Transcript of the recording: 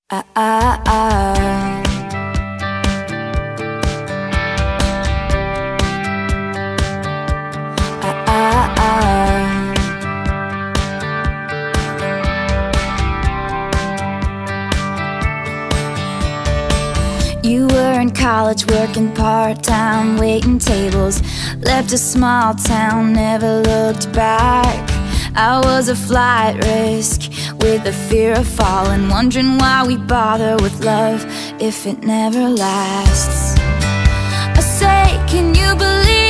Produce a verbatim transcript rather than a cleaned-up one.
Ah, ah, ah. Ah, ah, ah. You were in college working part-time, waiting tables. Left a small town, never looked back. I was a flight risk with the fear of falling, wondering why we bother with love if it never lasts. I say, can you believe